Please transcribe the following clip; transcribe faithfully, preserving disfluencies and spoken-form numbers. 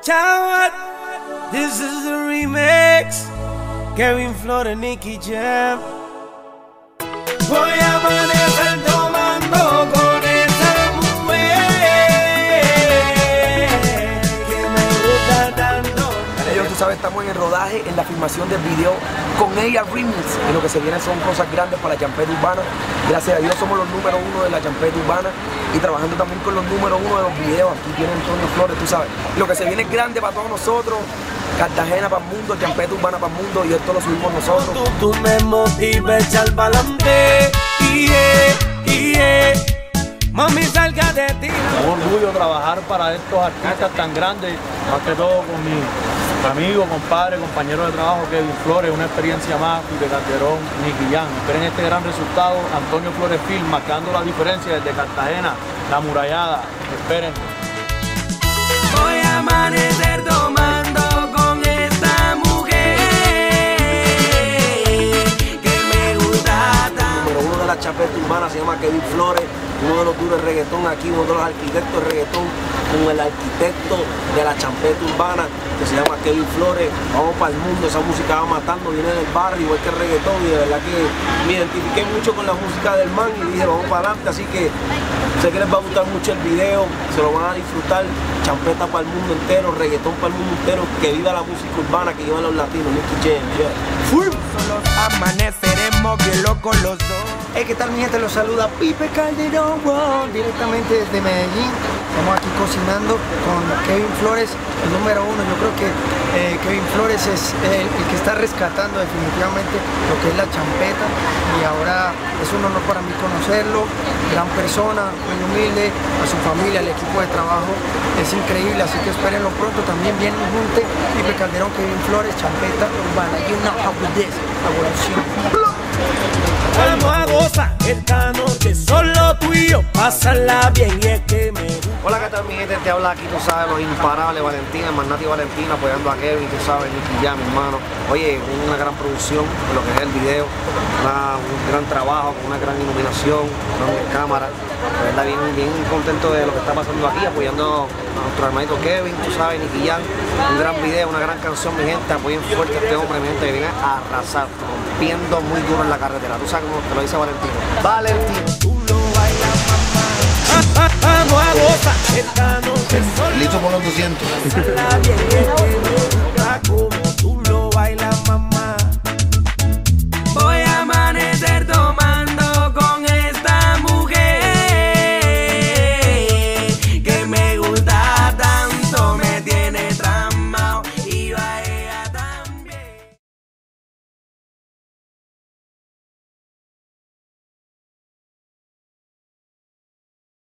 Chawat, this is the remix. Kevin Flores, Nicky Jam. Voy a amanecer tomando con esa mujer que me gusta tanto. Ellos, tú sabes, estamos en el rodaje, en la filmación del video con ella Remix. Y lo que se viene son cosas grandes para la champeta urbana. Gracias a Dios somos los número uno de la champeta urbana y trabajando también con los número uno de los videos. Aquí tiene Antonio Flores, tú sabes. Lo que se viene es grande para todos nosotros. Cartagena para el mundo, champeta urbana para el mundo, y esto lo subimos nosotros. Tú, tú me motivas a echar pa'lante, yeah, yeah. Mami, salga de ti. Es un orgullo trabajar para estos artistas tan grandes, más que todo con mi amigo, compadre, compañero de trabajo Kevin Flores, una experiencia más, Pipe Calderón, Nicky Jam. Esperen este gran resultado, Antonio Flores Film, marcando la diferencia desde Cartagena, la murallada. Esperen. Voy a amanecer tomando con esta mujer que me gusta tanto. Número uno de la champeta urbana se llama Kevin Flores, uno de los duros de reggaetón aquí, uno de los arquitectos de reggaetón, con el arquitecto de la champeta urbana que se llama Kevin Flores. Vamos para el mundo, esa música va matando, viene del barrio, igual que el reggaetón, y de verdad que me identifiqué mucho con la música del man y dije vamos para adelante, así que sé que les va a gustar mucho el video, se lo van a disfrutar. Champeta para el mundo entero, reggaetón para el mundo entero, que viva la música urbana, que viva los latinos, Nicky Jam, yeah. Solos amaneceremos bien locos los dos. Hey, ¿qué tal mi gente? Los saluda Pipe Calderón, wow, directamente desde Medellín. Estamos aquí cocinando con Kevin Flores, el número uno. Yo creo que eh, Kevin Flores es el, el que está rescatando definitivamente lo que es la champeta, y ahora es un honor para mí conocerlo. Gran persona, muy humilde, a su familia, al equipo de trabajo, es increíble, así que espérenlo pronto. También vienen juntos Pipe Calderón, Kevin Flores, champeta urbana. You know how it is, Vamos a gozar esta noche, solo tú y yo, pásala bien, y es que me gusta. Hola, ¿qué tal mi gente? Te habla aquí, tú sabes, los imparables Valentina, el Magnati Valentina, apoyando a Kevin, tú sabes, Nicky Jam, mi hermano. Oye, una gran producción de lo que es el video, una, un gran trabajo, con una gran iluminación, una gran cámara. De verdad, bien, bien contento de lo que está pasando aquí, apoyando a nuestro hermanito Kevin, tú sabes, Nicky Jam. Un gran video, una gran canción, mi gente. Apoyen fuerte a este hombre, mi gente, que viene a arrasar, rompiendo muy duro en la carretera. Tú sabes cómo te lo dice Valentino. Valentino. Tú lo bailas, mamá. Vamos a gozar esta noche, solo Listo por los doscientos. pásala bien, y es que me